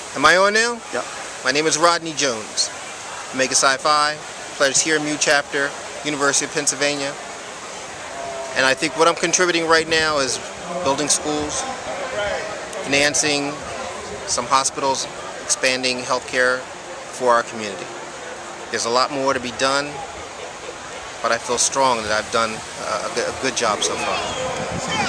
Am I on now? Yep. My name is Rodney Jones. Omega Psi Phi, pledged here, MU chapter, University of Pennsylvania. And I think what I'm contributing right now is building schools, financing some hospitals, expanding healthcare for our community. There's a lot more to be done, but I feel strong that I've done a good job so far.